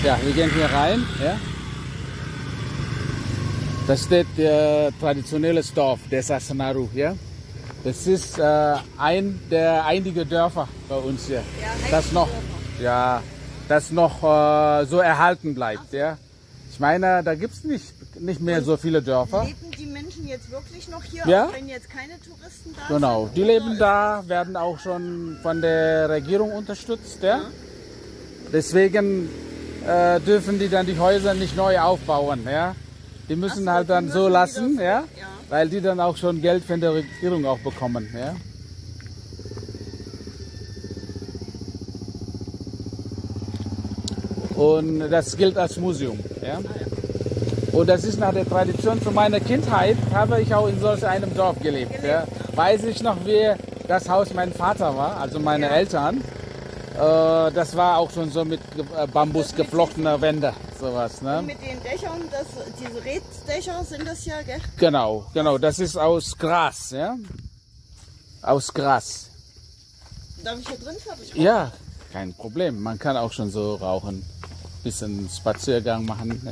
Ja, wir gehen hier rein. Ja. Das steht der traditionelles Dorf, der Sasanaru. Ja. Das ist ein der einigen Dörfer bei uns hier, das noch so erhalten bleibt. Ja. Ich meine, da gibt es nicht mehr so viele Dörfer. Leben die Menschen jetzt wirklich noch hier, ja? Auch wenn jetzt keine Touristen da genau, sind? Die leben da, werden auch schon von der Regierung unterstützt. Ja? Deswegen dürfen die dann die Häuser nicht neu aufbauen. Ja? Die müssen halt dann so lassen, ja? Weil die dann auch schon Geld von der Regierung auch bekommen. Ja? Und das gilt als Museum. Ja? Und das ist nach der Tradition zu meiner Kindheit, habe ich auch in solch einem Dorf gelebt. Ja? Weiß ich noch, wie das Haus mein Vater war, also meine Eltern. Das war auch schon so mit Bambus geflochtener Wände, sowas. Ne? Und mit den Dächern, diese Reddächer sind das ja, gell? Genau, das ist aus Gras, ja? Aus Gras. Darf ich hier drin fertig rauchen? Ja, kein Problem. Man kann auch schon so rauchen. Bisschen Spaziergang machen.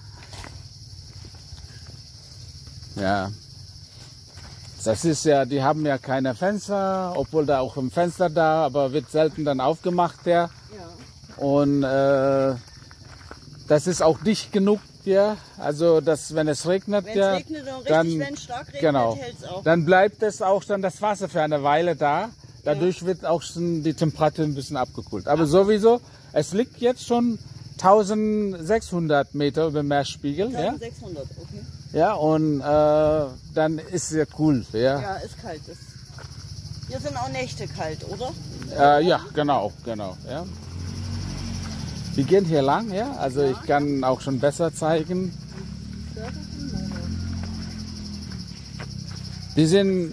Ja. Das ist ja, die haben ja keine Fenster, obwohl da auch ein Fenster da, aber wird selten dann aufgemacht, ja. Und das ist auch dicht genug, ja. Also dass, wenn es regnet, wenn stark regnet, hält's auch. Dann bleibt es auch dann das Wasser für eine Weile da. Dadurch wird auch schon die Temperatur ein bisschen abgekühlt. Aber sowieso, es liegt jetzt schon 1600 Meter über dem Meeresspiegel. 1600, okay. Ja, und dann ist es ja cool. Ja, ist kalt. Hier sind auch Nächte kalt, oder? Ja, genau. Ja. Wir gehen hier lang, ja. Also ich kann auch schon besser zeigen. Die sind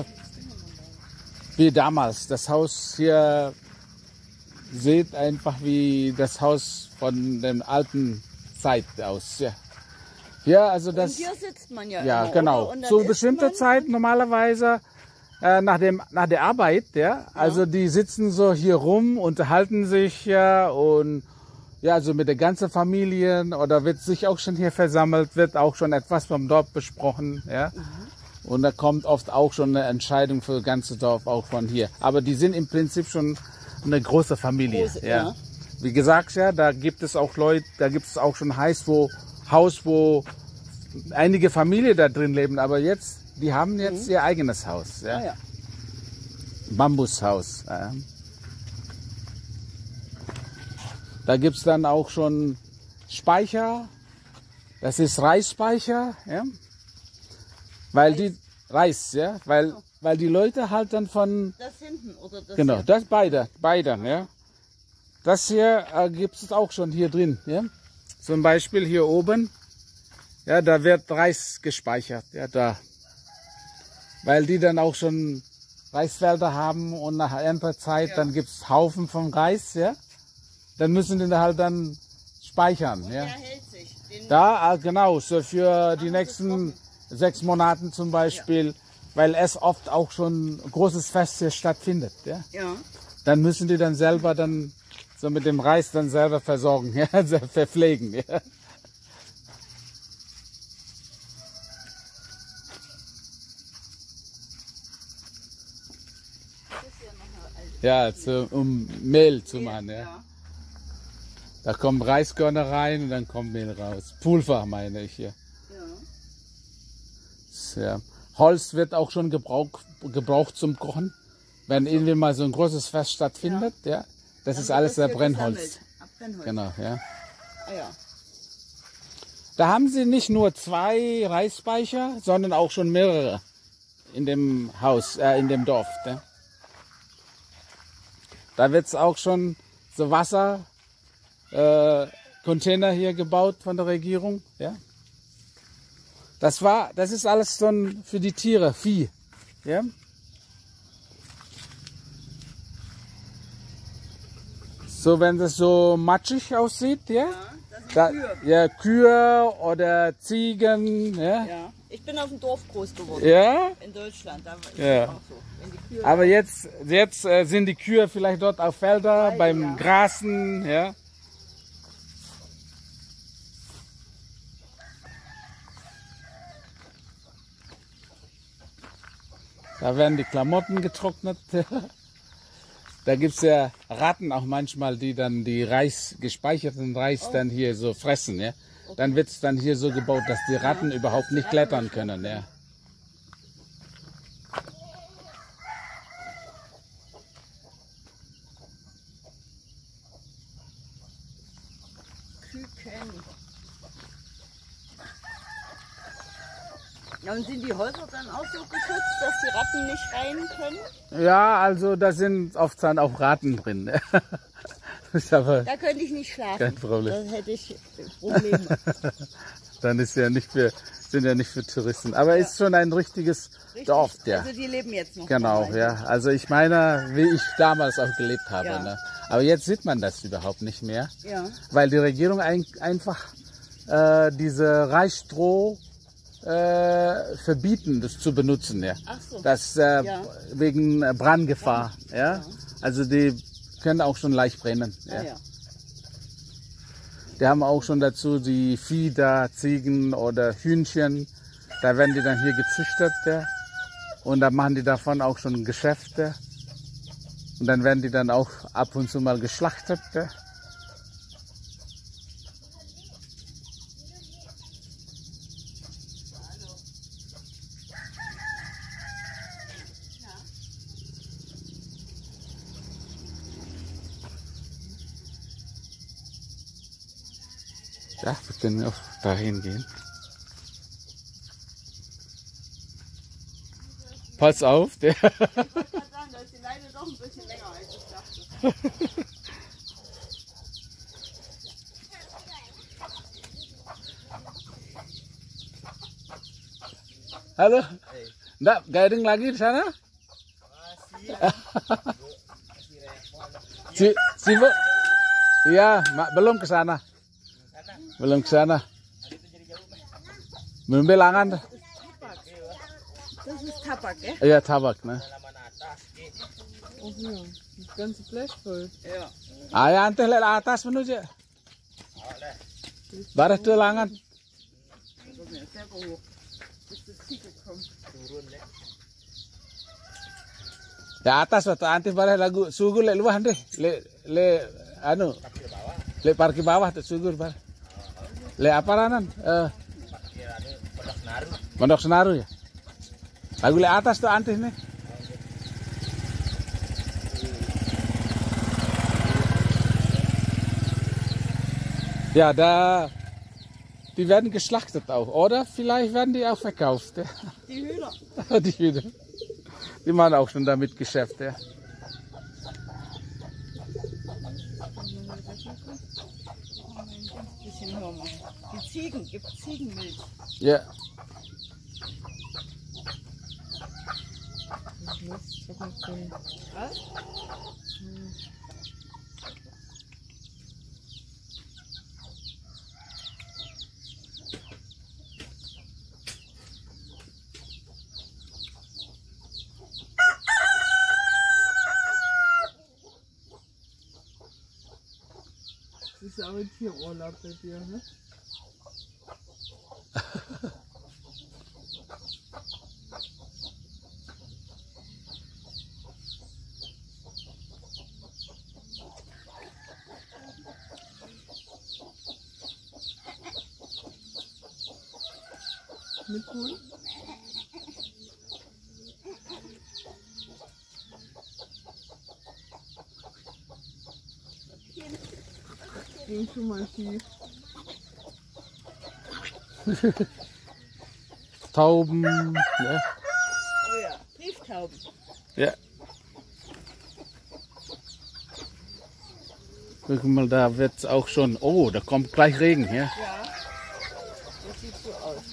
wie damals. Das Haus hier sieht einfach wie das Haus von der alten Zeit aus. Ja. Ja, also das. Und hier sitzt man ja. Ja, immer, genau. Zu bestimmter Zeit normalerweise nach der Arbeit, ja. Also die sitzen so hier rum, unterhalten sich ja und ja, so mit der ganzen Familie oder wird sich auch schon hier versammelt, wird auch schon etwas vom Dorf besprochen, ja. Und da kommt oft auch schon eine Entscheidung für das ganze Dorf auch von hier. Aber die sind im Prinzip schon eine große Familie, ja. Wie gesagt, ja, da gibt es auch Leute, da gibt es auch schon Haus, wo einige Familien da drin leben, aber jetzt, die haben jetzt ihr eigenes Haus. Ja? Bambushaus. Ja. Da gibt es dann auch schon Speicher, das ist Reisspeicher, ja? Weil die Leute halt dann von... Das hinten oder das Genau, hier? das beide, ja. Das hier gibt es auch schon hier drin, ja. Zum Beispiel hier oben, ja, da wird Reis gespeichert, ja, da. Weil die dann auch schon Reisfelder haben und nach Erntezeit, dann gibt es Haufen von Reis, ja. Dann müssen die halt dann speichern, ja. Der hält sich. Da, genau, so für die nächsten 6 Monate zum Beispiel, weil es oft auch schon ein großes Fest hier stattfindet, ja. Dann müssen die dann selber dann so mit dem Reis dann selber versorgen, ja, verpflegen. Ja. Ja, um Mehl zu machen. Ja. Da kommen Reiskörner rein und dann kommt Mehl raus. Pulver meine ich hier. Ja. Holz wird auch schon gebraucht zum Kochen. Wenn irgendwie mal so ein großes Fest stattfindet, ja. Das ist alles der Brennholz. Genau, ja. Da haben sie nicht nur 2 Reisspeicher, sondern auch schon mehrere in dem Haus, in dem Dorf. Ja. Da wird es auch schon so Wassercontainer hier gebaut von der Regierung. Ja. Das ist alles schon für die Tiere, Vieh. Ja. So, wenn das so matschig aussieht, ja? Das sind Kühe. Ja, Kühe oder Ziegen, ja? Ja. Ich bin auf dem Dorf groß geworden. Ja? In Deutschland, da ist es auch so. Wenn die Kühe aber jetzt sind die Kühe vielleicht dort auf Felder beim Grasen, ja? Da werden die Klamotten getrocknet. Da gibt es ja Ratten auch manchmal, die dann die gespeicherten Reis dann hier so fressen. Ja? Dann wird es dann hier so gebaut, dass die Ratten überhaupt nicht klettern können. Ja? Küken. Ja, und sind die Häuser dann auch so geschützt, dass die Ratten nicht rein können? Ja, also da sind oft dann auch Ratten drin. Ist aber Da könnte ich nicht schlafen. kein Problem. Da hätte ich Probleme. Dann ist ja nicht sind ja nicht für Touristen. Aber ist schon ein richtiges Richtig. Dorf, ja. Also die leben jetzt noch. Genau, dabei. ja. Also ich meine, wie ich damals auch gelebt habe. Ja. Ne? Aber jetzt sieht man das überhaupt nicht mehr, Ja. weil die Regierung einfach diese Reisstroh verbieten, das zu benutzen. Ja. Ach so. Das Ja. wegen Brandgefahr. Ja. Also die können auch schon leicht brennen. Ah, ja. Die haben auch schon dazu die Vieh da, Ziegen oder Hühnchen. Da werden die dann hier gezüchtet. Ja. Und da machen die davon auch schon Geschäfte. Und dann werden die dann auch ab und zu mal geschlachtet. Ja. Ja, wir können auch dahin gehen. Pass auf, der. Ich wollte gerade sagen, da ist die Leine doch ein bisschen länger, als ich dachte. Halo? Nggak guiding lagi di sana? Sibuk? Iya, belum ke sana. Belum ke sana. Belum bilangan. Das ist Tabak, gell? Iya, Tabak, ne? Oh ja, das ganze Blech voll. Ja. Ayah anteh lek atas menuju. Baris tulangan. Das ist mir sehr hoch. Bis das Ticket kommt. Ya atas atau anteh baris lagu sugur lek luah deh. Anu. Lek parkir bawah tuh sugur bar. Lek apa ranan? Pondok Senaru ya. Lagu lek atas tuh anteh nih. Ja, die werden geschlachtet auch, oder? Vielleicht werden die auch verkauft. Ja. Die Hühner. Die Hühner. Die machen auch schon damit Geschäft. Ja. Bisschen höher machen. Die Ziegen, gibt Ziegenmilch. Ja. Was? Das ist aber Tierurlaub bei dir, ne? Mit Hund? Ging schon mal tief. Tauben. Ja. Oh ja, Brieftauben. Ja. Guck mal, da wird's auch schon. Oh, da kommt gleich Regen. Ja. Ja. Das sieht so aus.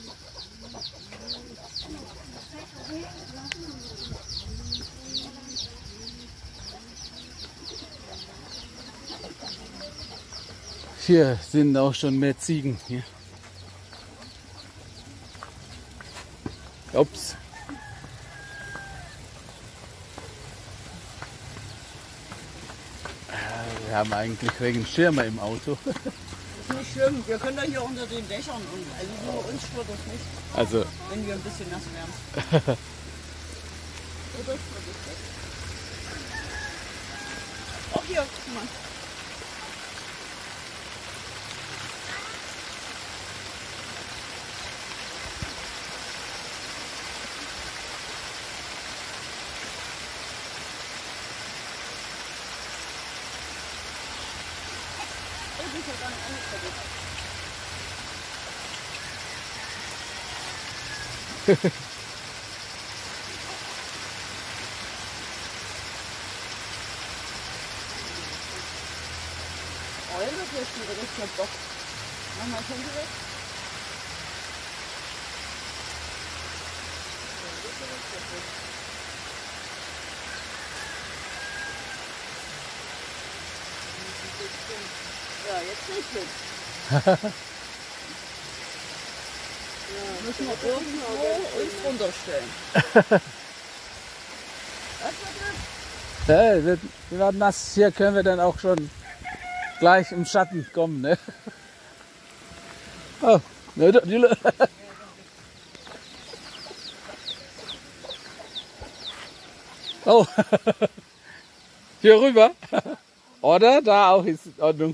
Hier sind auch schon mehr Ziegen. Hier. Ups. Wir haben eigentlich Regenschirme im Auto. Das ist nicht schlimm. Wir können doch hier unter den Dächern und also nur uns stört das nicht, Also, wenn wir ein bisschen nass werden. Oder ist das das? Ach hier, guck mal. Oh, die ist ja gar nicht angekriegt. Oh, das ist wieder richtig Bock. Mach mal Handy weg. Ja, jetzt regnet. Müssen wir irgendwo uns runterstellen. Was wird das? Ja, wir werden nass. Hier können wir dann auch schon gleich im Schatten kommen. Ne? Oh, ne, oh. Hier rüber. Oder? Da auch ist in Ordnung.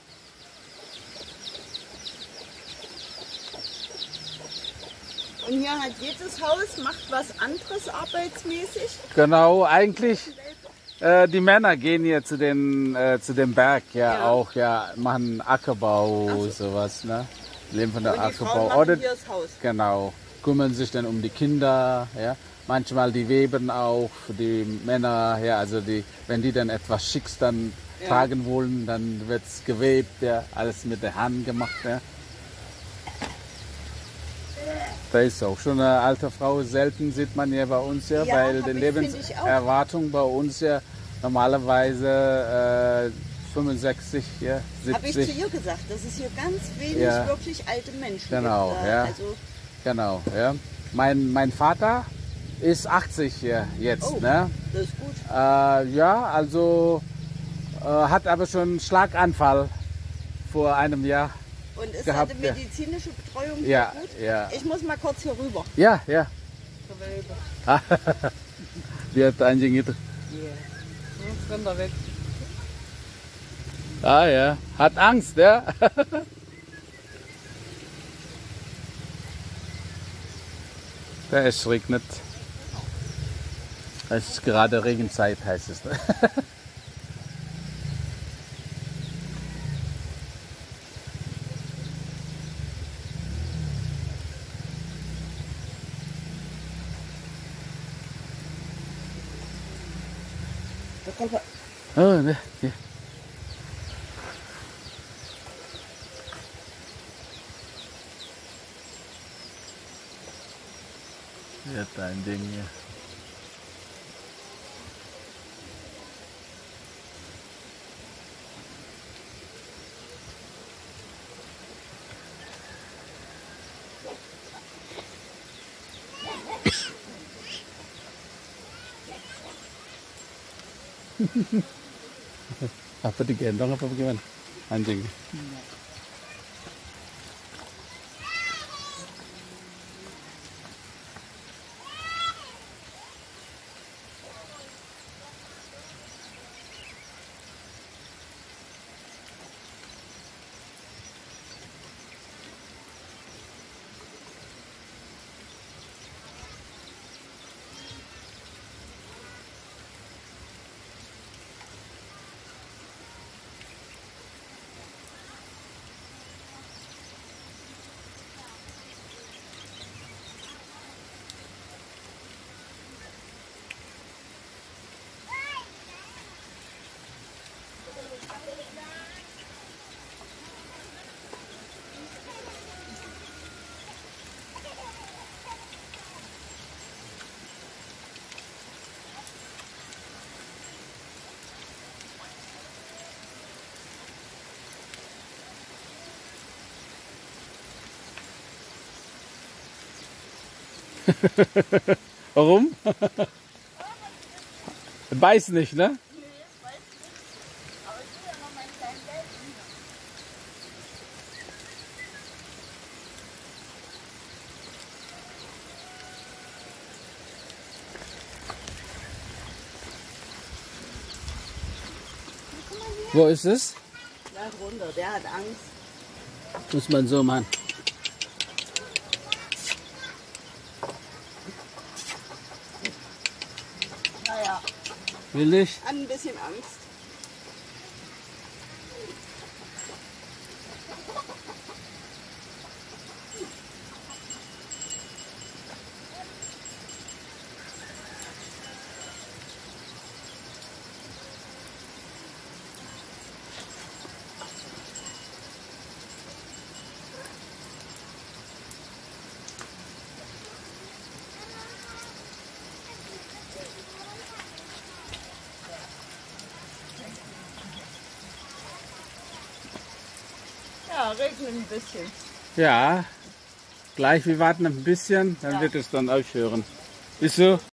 Und hier hat jedes Haus macht was anderes arbeitsmäßig. Genau, eigentlich die Männer gehen hier zu dem Berg, ja, auch, ja, machen Ackerbau, sowas, ne? Leben von der Und die Ackerbau. Frauen machen hier das Haus. Genau, kümmern sich dann um die Kinder, ja. Manchmal die weben auch für die Männer, ja, also wenn die dann etwas Schicks dann tragen wollen, dann wird's gewebt, ja, alles mit der Hand gemacht, ja. Da ist auch schon eine alte Frau, selten sieht man ja bei uns ja, Ja, weil die Lebenserwartung bei uns ja normalerweise 65, ja, 70. Habe ich zu ihr gesagt, dass es hier ganz wenig wirklich alte Menschen Genau, gibt. ja. Also, Genau, ja. Mein Vater ist 80 jetzt, ne? das ist gut. Ja, also hat aber schon einen Schlaganfall vor einem Jahr. Und ist gehabt, eine medizinische Betreuung Ja, gut? ja. Ich muss mal kurz hier rüber. Ja, ja. Lihat anjing itu. Sonst rennt er weg. Ah ja, hat Angst, ja. Es regnet. Es ist gerade Regenzeit, heißt es. Oh, ne, hier. Lihat anjingnya. Apa digendong apa bagaimana? Anjing. Warum? Weiß nicht, ne? Wo ist es? Da drunter, der hat Angst. Muss man so machen. Naja, Will ich? hat ein bisschen Angst. Ja, regnet ein bisschen. Ja, gleich wir warten ein bisschen, dann wird es dann aufhören. Ist so?